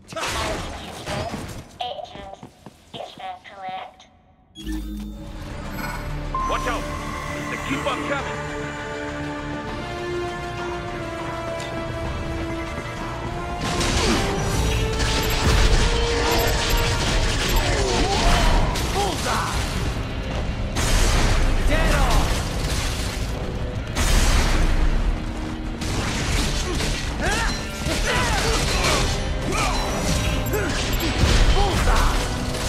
Agent, is that correct? Watch out! They keep on coming! Bullseye! Dead on! Bullseye!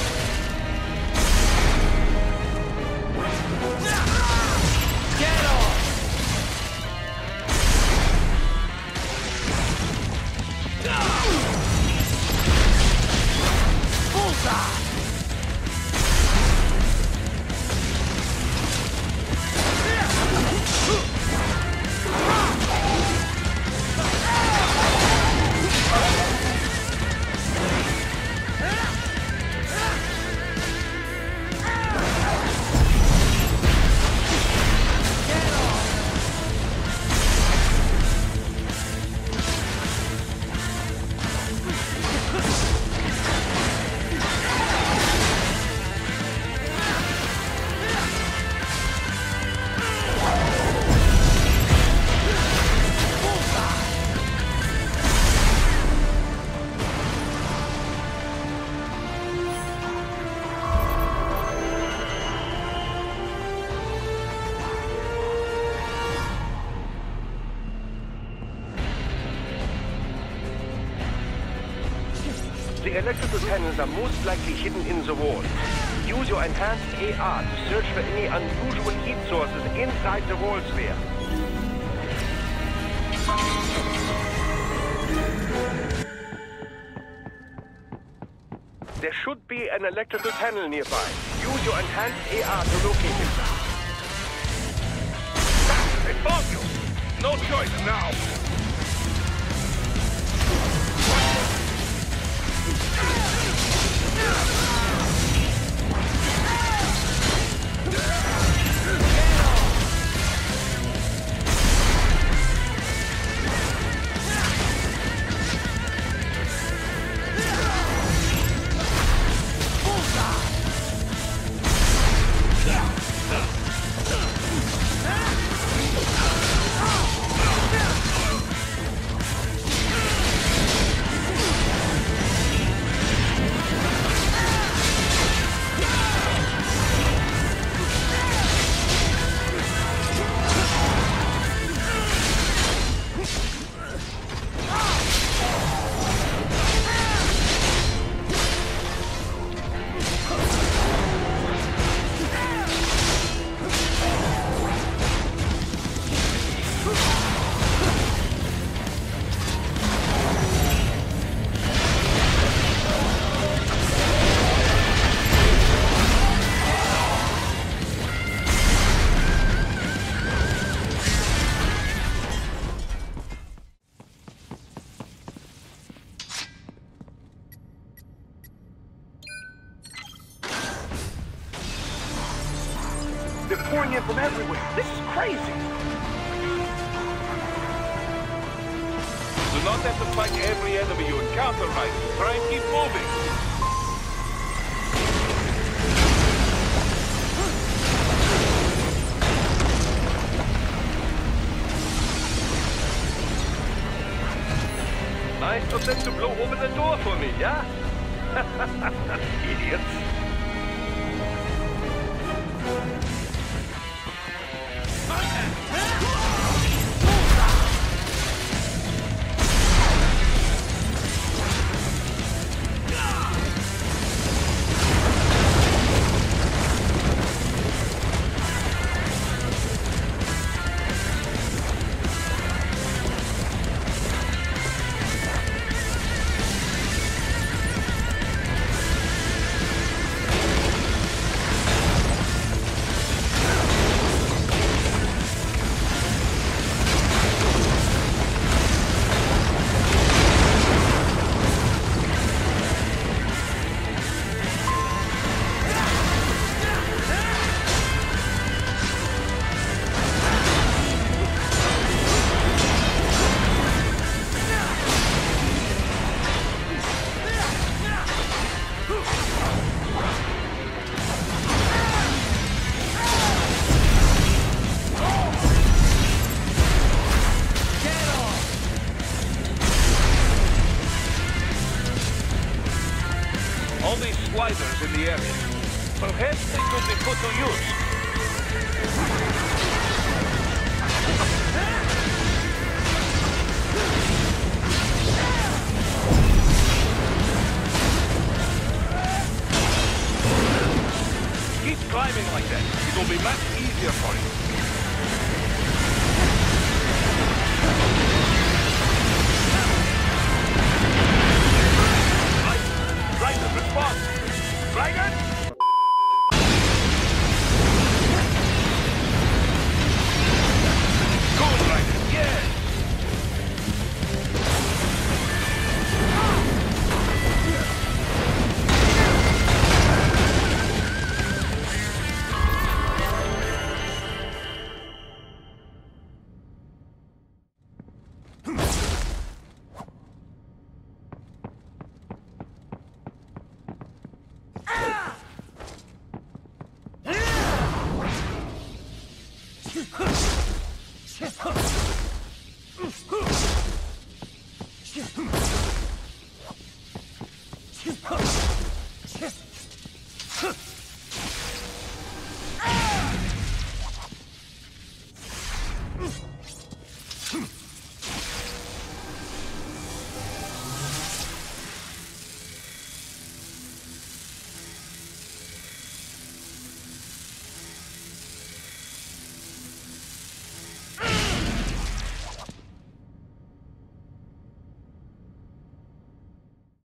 Dead on! Bullseye! The electrical panels are most likely hidden in the wall. Use your enhanced AR to search for any unusual heat sources inside the wall sphere. There should be an electrical panel nearby. Use your enhanced AR to locate it. They found you! No choice now! They're pouring in from everywhere. This is crazy. Do not have to fight every enemy you encounter, right? Try and keep moving. Nice of them to blow open the door for me, yeah? Idiots. gliders in the area. Perhaps they could be put to use. Keep climbing like that. It'll be much easier for you. Raiden, respond! Raiden! Good, Raiden, yes! Huh.